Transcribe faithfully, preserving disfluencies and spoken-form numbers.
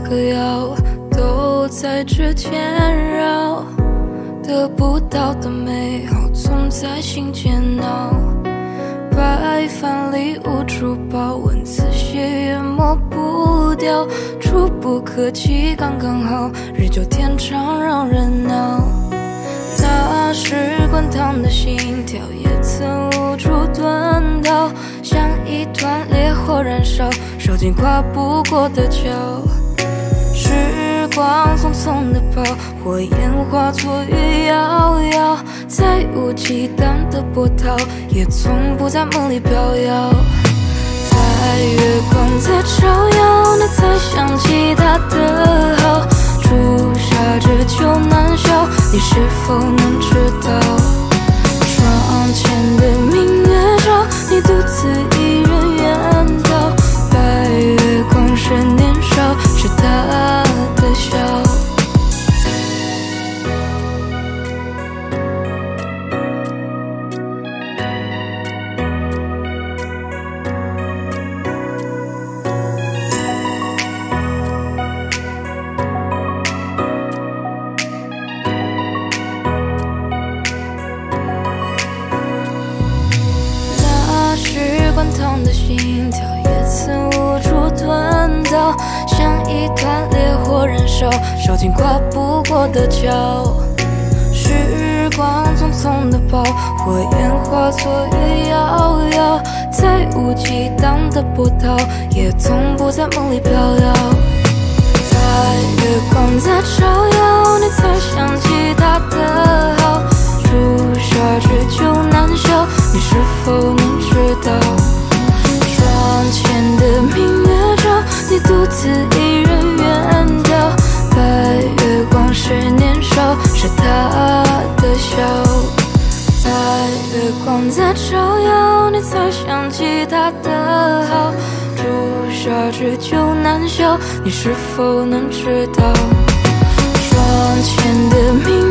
个药都在指尖绕，得不到的美好总在心间闹。白饭里无处报，文字写也抹不掉，触不可及刚刚好，日久天长让人恼。那时滚烫的心跳也曾无处遁逃，像一团烈火燃烧，烧尽跨不过的桥。时光匆匆的跑，火焰化作雨遥遥，再无忌惮的波涛，也从不在梦里飘摇。在月光在照耀，你才想起他的好，朱砂痣就难消，你是否能知道？窗前的明月照，你独自一人远逃，白月光是年少，是他的笑。滚烫的心跳也曾无处遁逃，像一团烈火燃烧，烧尽跨不过的桥。时光匆匆的跑，火焰化作雨遥遥，再无忌惮的波涛，也从不在梦里飘摇。在月光在照耀，你才想起他的好，朱砂痣就难消，你是否能知道？窗前的明月照，你独自一人远逃，白月光是年少，是他的笑。在月光在照耀，你才想起他的好，朱砂痣就难消，你是否能知道？窗前的明